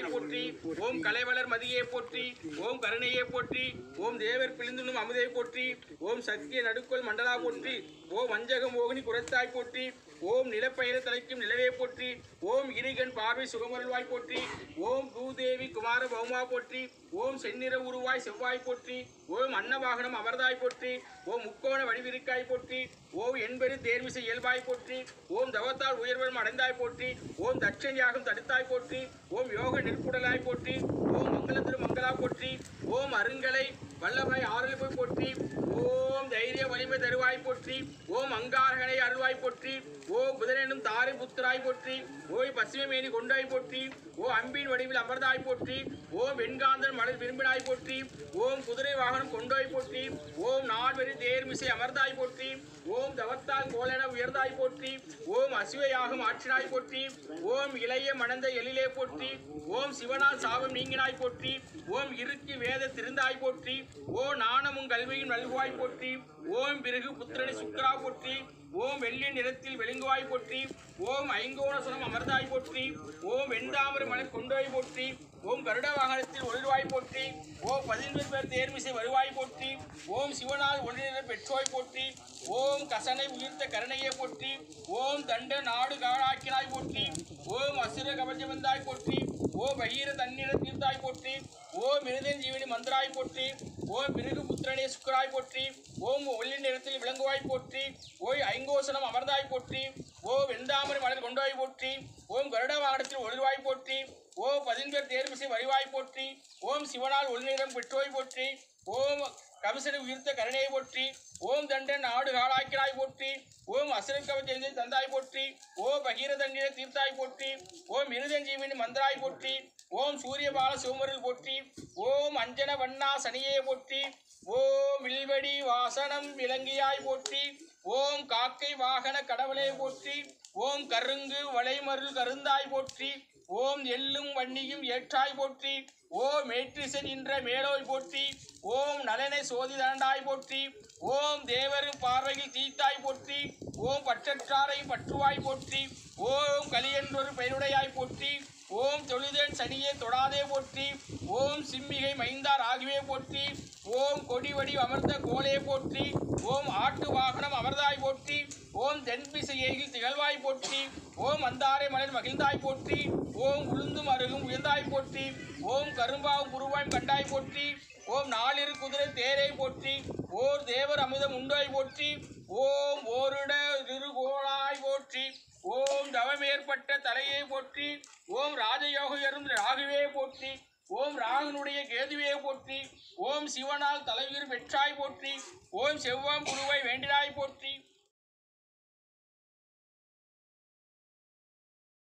கருவாய் போற்றி ஓம் கலைவளர் மதியை போற்றி ஓம் கருணையை போற்றி ஓம் தேவர் பிழிந்துண்ணும் அமுதை போற்றி ஓம் சக்திய நடுக்கோள் மண்டலா போற்றி ஓம் வஞ்சக மோகினி குரத்தாய் போற்றி ஓம் நிலப்பயிர தலைக்கும் நிலவே போற்றி ஓம் இருகன் பார்வை சுகமருள்வாய் போற்றி ஓம் பூதேவி குமார பௌமா போற்றி ஓம் செந்நிற உருவாய் செவ்வாய் போற்றி ஓம் அன்னவாகனம் அமர்தாய் போற்றி ஓம் முக்கோண வடிவிருக்காய் போற்றி ஓம் என்பெரு தேர்மிசை இயல்பாய் போற்றி ஓம் தவத்தால் உயர்வரும் அடைந்தாய் போற்றி ஓம் தட்சணியாகும் தடுத்தாய் போற்றி ஓம் யோக நெற்புடலாய் போற்றி ஓம் மங்கள மங்களா போற்றி ஓம் அருங்கலை வல்லபாய் ஆறுபோய் போற்றி ஓம் தைரிய வலிமை தருவாய் போற்றி ஓம் அங்காரகனை அருள்வாய் போற்றி ஓம் புதனெனும் தாரை புத்திராய் போற்றி ஓய் பசுமேனி கொண்டாய் போற்றி ஓ அம்பின் வடிவில் அமர்ந்தாய் போற்றி ஓம் வெண்காந்தன் மலர் விரும்பினாய் போற்றி ஓம் குதிரை வாகனம் கொண்டாய் போற்றி ஓம் நால்வெறி தேர்மிசை அமர்ந்தாய் போற்றி ஓம் தவத்தால் கோலென உயர்ந்தாய் போற்றி ஓம் அசுவையாகும் ஆற்றினாய் போற்றி ஓம் இளைய மணந்த எழிலே போற்றி ஓம் சிவனால் சாபம் நீங்கினாய் போற்றி ஓம் இருக்கு வேத திருந்தாய் போற்றி ஓ நாணமும் கல்வியும் நல்குவாய் போற்றி ஓம் பிறகு புத்திரனை சுக்கரா போற்றி ஓம் வெள்ளி நிறத்தில் வெளுங்குவாய் போற்றி ஓம் ஐங்கோணசுரம் அமர்ந்தாய் போற்றி ஓம் வெண்தாமரை மலர் கொண்டோய் போற்றி ஓம் கருட வாகனத்தில் ஒளிர்வாய் போற்றி ஓம் 11 பேர் தேர்மிசை வருவாய் போற்றி ஓம் சிவனால் ஒன்றின பெற்றோய் போற்றி ஓம் கசனை உயிர்த்த கருணையை போற்றி ஓம் தண்ட நாடு காடாக்கினாய் போற்றி ஓம் அசுர கவச்ச வந்தாய் போற்றி ஓ பகீர தண்ணீர தீர்த்தாய் போற்றி ஓம் மிருதன் ஜீவனி மந்திராய் போற்றி ஓம் பிறகு புத்திரனே சுக்கராய் போற்றி ஓம் ஒல்லி நிறத்தில் விளங்குவாய் போற்றி ஓய் ஐங்கோசனம் அமர்ந்தாய் போற்றி ஓ வெந்தாமரை மலர் கொண்டாய் போற்றி ஓம் கருட வாகனத்தில் ஒளிர்வாய் போற்றி ஓ 11 தேர்மிசை வரிவாய் போற்றி ஓம் சிவனால் ஒளிநிறம் பெற்றோய் போற்றி ஓம் கமிசனை உயிர்த்த கருணையை போற்றி ஓம் தண்டன் நாடு காலாக்கினாய் போற்றி ஓம் அசுரன் கவச்சை தந்தாய் போற்றி ஓ பகீர தண்ணீரை தீர்த்தாய் போற்றி ஓம் மிருதஞ்சீவினி மந்திராய் போற்றி ஓம் சூரியபால சிவமருள் போற்றி ஓம் அஞ்சன வண்ணா சனியே போற்றி ஓம் வில்வடி வாசனம் விலங்கியாய் போற்றி ஓம் காக்கை வாகன கடவுளை போற்றி ஓம் கருங்கு வளைமருள் கருந்தாய் போற்றி ஓம் எள்ளும் வன்னியும் ஏற்றாய் போற்றி ஓம் மேற்றிசன் என்ற மேலோய் போற்றி ஓம் நலனை சோதி தண்டாய் போற்றி ஓம் தேவரு பார்வையில் தீத்தாய் போற்றி ஓம் பற்றற்றாரை பற்றுவாய் போற்றி ஓம் கலியன்றொரு பெயருடையாய் போற்றி ஓம் தொழுதன் சனியே தொடாதே போற்றி ஓம் சிம்மிகை மைந்தார் ஆகிவே போற்றி ஓம் கொடிவடி அமர்ந்த கோலே போற்றி ஓம் ஆட்டு வாகனம் அமர்ந்தாய் போற்றி ஓம் தென்பிசையில் திகழ்வாய் போற்றி ஓம் அந்தாரை மலர் மகிழ்ந்தாய் போற்றி ஓம் உளுந்தும் அருகும் உயர்ந்தாய் போற்றி ஓம் கரும்பாவும் குருவாயும் கண்டாய் போற்றி ஓம் நாலிரு குதிரை தேரை போற்றி ஓர் தேவர் அமுதம் உண்டாய் போற்றி ஓம் ஓரிட திருகோளாய் போற்றி ஓம் தவமேற்பட்ட தலையை போற்றி ஓம் ராஜயோகம் ராகுவே போற்றி ஓம் ராகனுடைய கேதுவே போற்றி ஓம் சிவனால் தலைவீர் வெற்றாய் போற்றி ஓம் செவ்வாம் குருவை வேண்டினாய் போற்றி